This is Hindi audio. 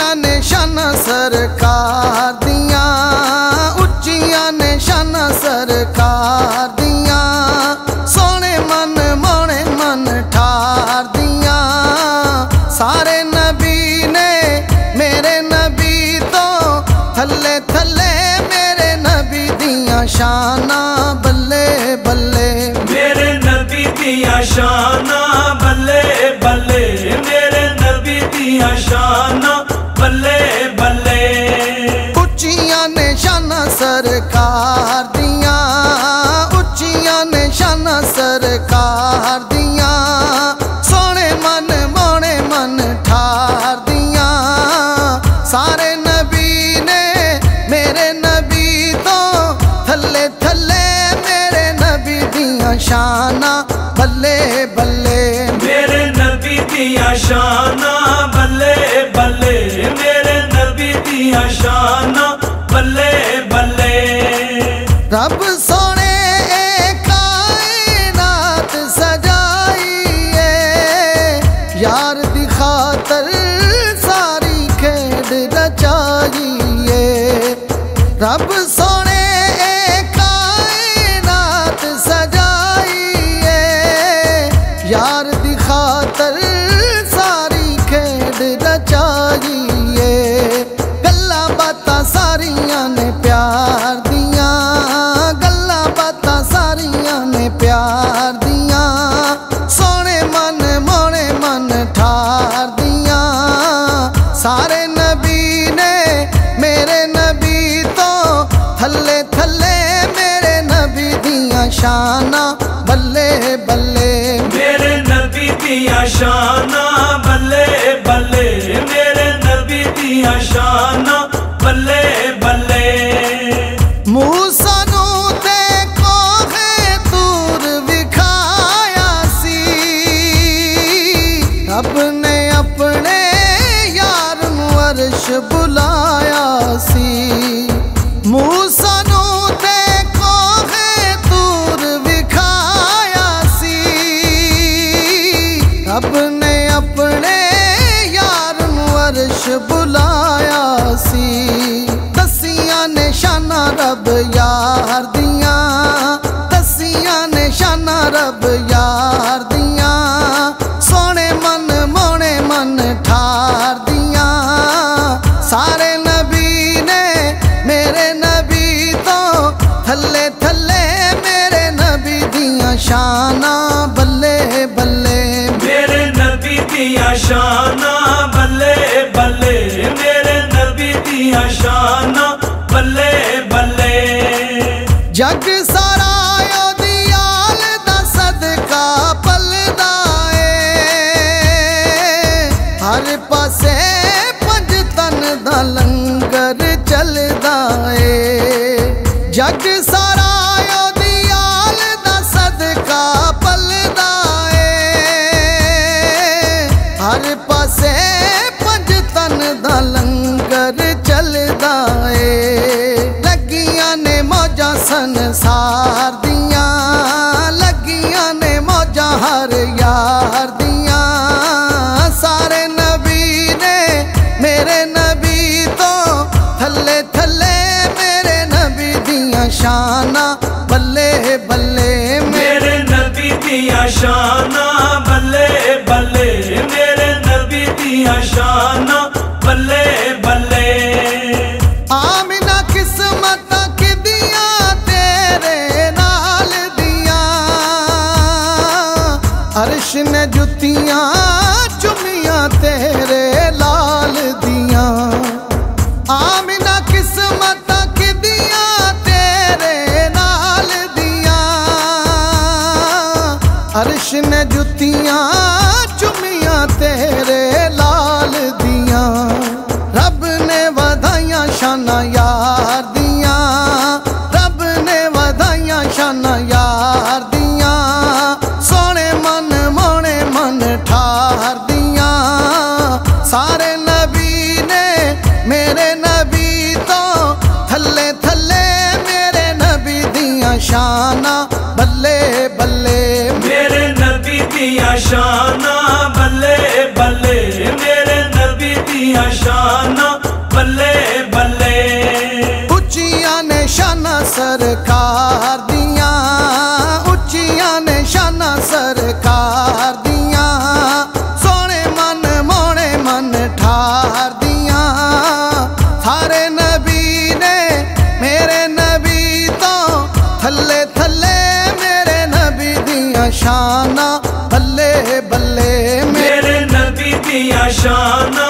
उच्चियां ने शानां सरकार दियां, उच्चियां ने शानां सरकार दियां, सोने मन मोने मन ठार दियां। सारे नबी ने मेरे नबी तो थल्ले थल्ले मेरे नबी दियां शानां बल्ले बल्ले, मेरे नबी दियां शानां बल्ले बल्ले, मेरे नबी दियां शानां बल्ले बल्ले। उच्चियां ने शानां सरकार दियां, उच्चियां ने शानां सरकार दियां, सोने मन मोने मन ठार दियां। सारे नबी ने मेरे नबी तो थल्ले थल्ले मेरे नबी दियां शानां बल्ले बल्ले, मेरे नबी दियां शानां बल्ले बल्ले, मेरे नबी दियां शानां बल्ले बल्ले। रब सोने कायनात सजाई है, यार दी खातर सारी खेड रचाई है। रब सोने कायनात सजाई है, यार दी खातर सारी खेड रचाई है। गल्लां बातां सारियां ने प्यार दियां, गल्लां बातां सारियां ने प्यार दियां, सोने मन मोने मन ठार दियां। सारे नबी ने मेरे नबी तो थल्ले थल्ले मेरे नबी दियां शानां बल्ले बल्ले, मेरे नबी दियां शानां बल्ले बल्ले, मेरे नबी दियां शानां बल्ले बल्ले। मूसा नू ते कोहे तूर विखाया सी, रब ने अपने यार नू अर्श बुलाया सी। मूसा नू ते कोहे तूर विखाया सी, रब ने अपने यार नू अर्श बुलाया सी। दसियां ने शानां रब यार दियां, दसियां ने शानां रब यार दियां, सोने मन मोने मन ठार दियां। सारे नबी ने मेरे नबी तो थल्ले थल्ले मेरे नबी दियां शानां बल्ले बल्ले, मेरे नबी दियां शानां बल्ले बल्ले, मेरे नबी दियां शानां बल्ले बल्ले। जग सारा ओदी आल दा सदका पलदा ए, हर पासे पंज तन दा लंगर चलदा ए। जग सारा ओदी आल दा सदका पलदा ए, हर पासे पंज तन दा लंगर चलदा ए। लगियां ने मौजां संसार दियां, लगियां ने मौजां हर यार दियां। सारे नबी ने मेरे नबी तो थल्ले थल्ले मेरे नबी दियां शानां बल्ले बल्ले, मेरे नबी दियां शानां बल्ले बल्ले, मेरे नबी दियां शानां बल्ले बल्ले। आमिना किस्मत किदियां तेरे नाल दियां, अर्श ने जुतियां चुमियां तेरे लाल दियां। आमिना किस्मत किदियां तेरे नाल दियां, अर्श ने जुतियां चुमियां तेरे लाल दियां। रब ने वधाइयां शानां यार दियां, रब ने वधाइयां शानां यार दियां, सोने मन मोने मन ठार दियां। सारे नबी ने मेरे नबी तो थल्ले थल्ले मेरे नबी दियां शानां बल्ले बल्ले, मेरे नबी दियां शानां बल्ले बल्ले, मेरे नबी दिया शाना बल्ले बल्ले। उच्चियां ने शाना सरकार दियां, उच्चियां ने शाना सरकार दियां, सोने मन मोने मन ठार दियां। सारे नबी ने मेरे नबी तो थल्ले थल्ले मेरे नबी दियां शाना बल्ले बल्ले मेरे नबी दिया शाना